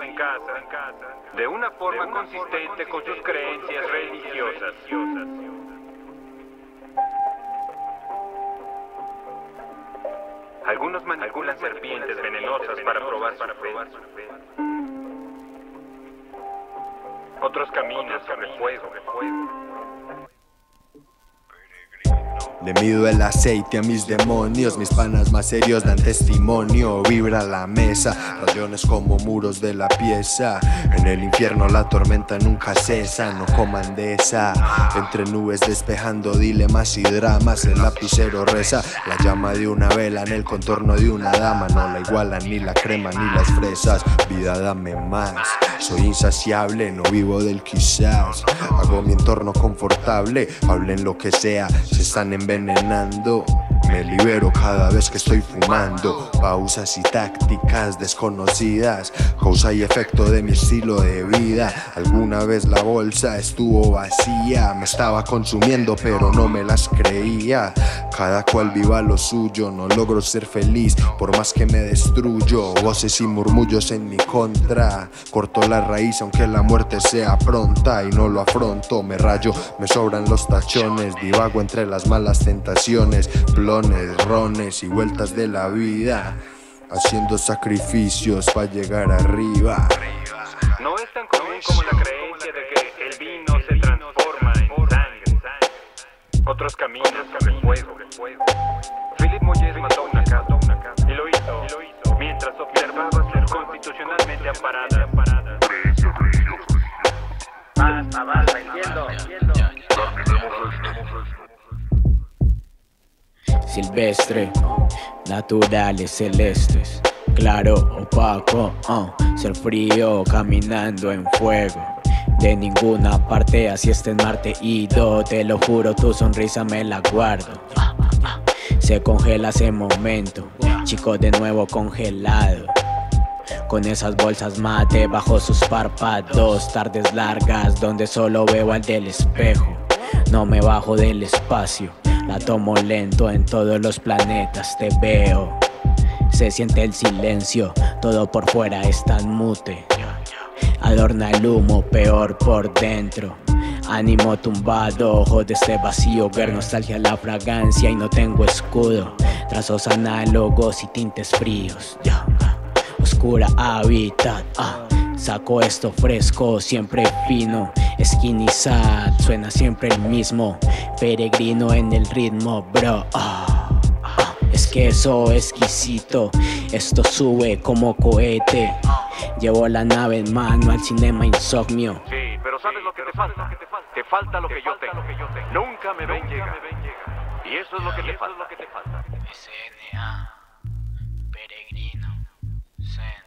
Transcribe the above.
de una forma consistente con sus creencias religiosas. Algunos manipulan serpientes venenosas para probar su fe. Otros caminan sobre fuego. Le mido el aceite a mis demonios, mis panas más serios dan testimonio. Vibra la mesa, rayones como muros de la pieza. En el infierno la tormenta nunca cesa, no coman de esa. Entre nubes despejando dilemas y dramas, el lapicero reza. La llama de una vela en el contorno de una dama, no la igualan ni la crema ni las fresas. Vida, dame más. Soy insaciable, no vivo del quizás. Hago mi entorno confortable, hablen lo que sea, se están envenenando. Me libero cada vez que estoy fumando. Pausas y tácticas desconocidas, causa y efecto de mi estilo de vida. Alguna vez la bolsa estuvo vacía, me estaba consumiendo pero no me las creía. Cada cual viva lo suyo, no logro ser feliz por más que me destruyo. Voces y murmullos en mi contra, corto la raíz aunque la muerte sea pronta y no lo afronto. Me rayo, me sobran los tachones, divago entre las malas tentaciones, plones, rones y vueltas de la vida, haciendo sacrificios para llegar arriba. No es tan común como la creencia de que el vino se transforma en sangre. Otros caminan sobre fuego. Philip Moyes mató una casa y lo hizo mientras observaba ser constitucionalmente amparada. Basta, entiendo. Silvestre, naturales celestes, claro, opaco, ser frío, caminando en fuego. De ninguna parte, así está en Marte ido, te lo juro, tu sonrisa me la guardo. Se congela ese momento, chico de nuevo congelado. Con esas bolsas mate bajo sus párpados, tardes largas donde solo veo al del espejo. No me bajo del espacio, la tomo lento en todos los planetas, te veo. Se siente el silencio, todo por fuera es tan mute. Adorna el humo, peor por dentro. Ánimo tumbado, ojo de este vacío. Ver nostalgia, la fragancia y no tengo escudo. Trazos análogos y tintes fríos. Oscura hábitat, saco esto fresco, siempre fino. Skinny sad, suena siempre el mismo. Peregrino en el ritmo, bro. Es que eso exquisito, esto sube como cohete. Llevo la nave en mano al cinema insomnio. Sí, pero ¿sabes lo que te falta? Te falta lo que yo tengo. Nunca me ven llegar. Y eso es lo que te falta. SNA, peregrino, Zen.